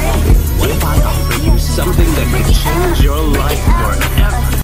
What if I offer you something that could change your life forever?